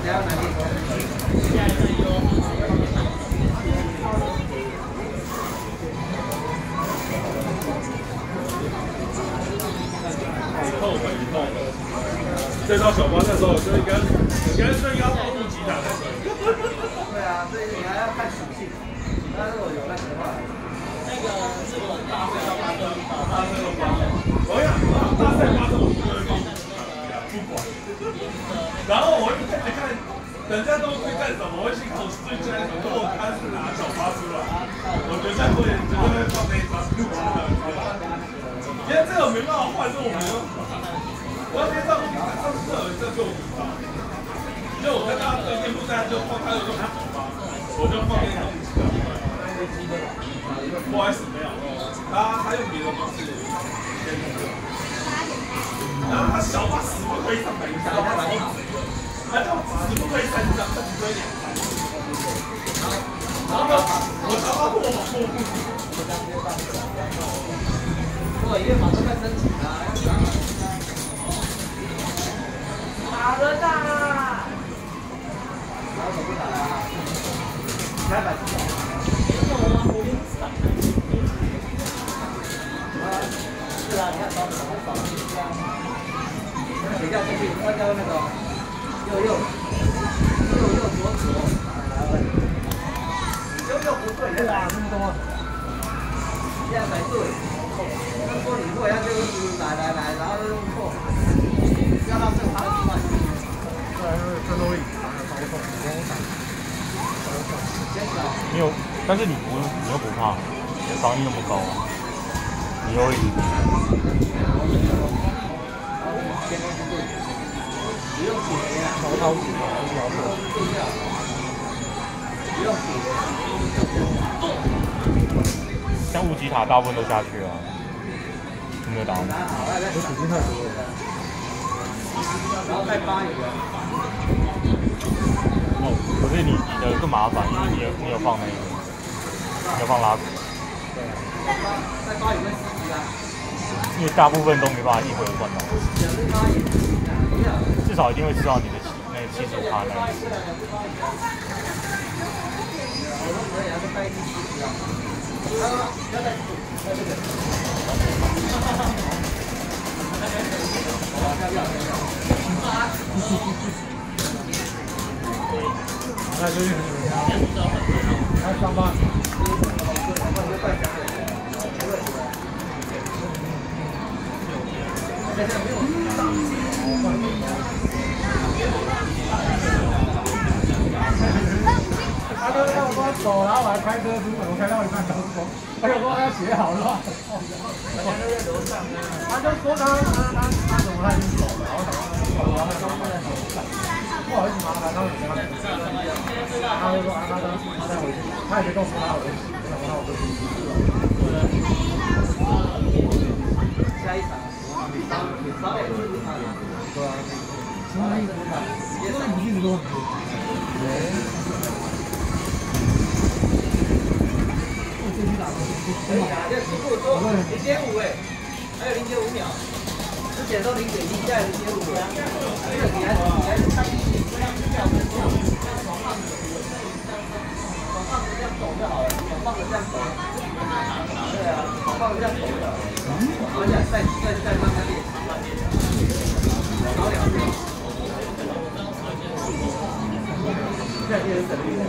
这套小包那时候就应该是要保护吉他才对。 对啊，所以你还要看属性。那如果有那个的话， 那个是我大赛要8分， 大赛都8分。我想大赛8分我不会不管。然后我就开始看，人家都会干什么，我心口最近来如果他是拿小发出来，我绝对会放那一张录完的。因为这个没办法换，是我没有。我要先上次有一次就因为我看他的天赋赛就放他有用小发，我就放那种不好意思没有，他用别的方式先弄的，然后他小发死不可以上100张，他就死不可以3张，他只可以2张，然后我小发过嘛过不。 对，因为马上在申请啊。打人呐！然后手不打了，开板子。 没有啊，我跟你讲。 是啊，你看扫，谁叫出去？他叫那个右左，右不对，哇，这么多，这样才对。他说你会，他就是来，然后就用错，要到正常的地方。 战斗力打得高手， 你有，但是你又不怕，你的防御那么高啊，你又会赢。 不用铁呀， 超级好， 不用铁。 像无极塔大部分都下去了，有没有打？ 我属性太多了。 然后再发一个。 哦，可是你的更麻烦，因为你有放那个，你有放拉鼓。 对啊。再发一个四级啊。 因为大部分都没办法一回换到。至少一定会吃到你的那个75%那个。 那就是还有上班。他就让我走，然后我还开车出门，我开到一半告诉我，他就说他写好了，他就说他怎么他已经走了，然后想说他刚刚在楼上，不好意思麻烦他，他就说他再回去，他也没告诉他回去，然后我就下一场，稍微不是他的，对啊，其他一直不看，也是不一直都。可以啊，这速度多0.5哎，还有0.5秒，之前都0.1，现在0.5了。这个你还是看1秒钟，往上这样走就好了，往上这样走。对啊，往上这样走的，而且再慢慢练，少2遍。现在练省力。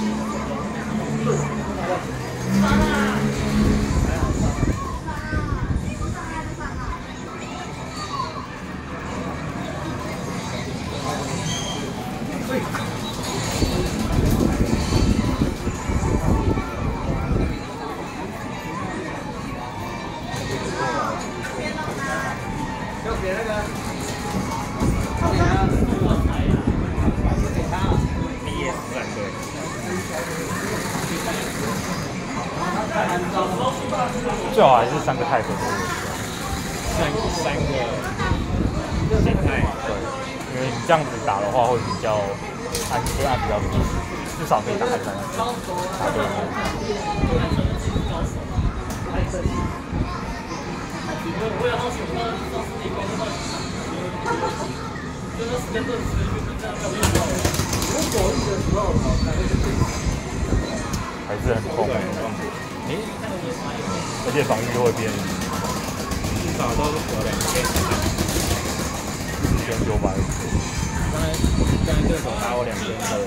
就给那个，给他，给他。 最好还是3个泰克 3个形态， 对，因为你这样子打的话会比较按比较多，至少可以打3个。 我也好喜欢到4点工作，就是时间顿时就是这样。 还是很痛。而且防御会变， 至少都是隔 2900。 刚才对手打我2000多，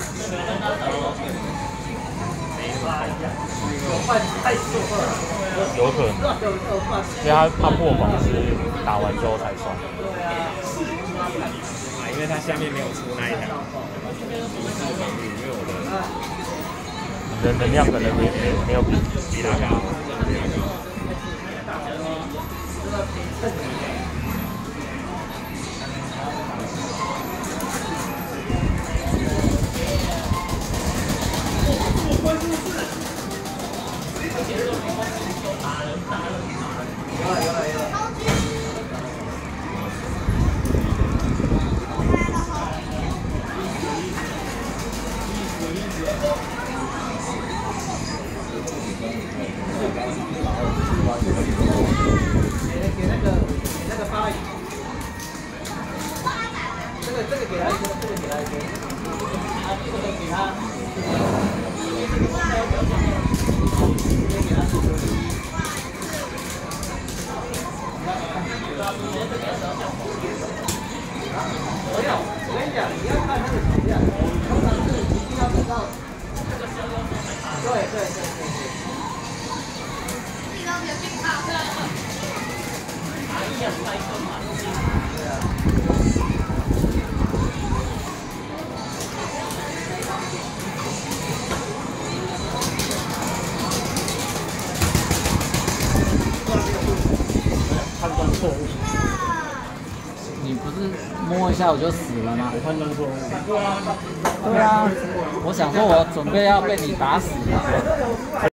有可能，因为他破防是打完之后才算。 因为他下面没有出那一条，因为我的能量可能没有比他高。 给那个发语，这个给他一个，这个给他一个，这个给他，没有，我跟你讲，你要看那个手量，通常是一定要等到，对。 判断错误。 你不是摸一下我就死了吗？ 我判断错误。 对啊，我想说我准备要被你打死了。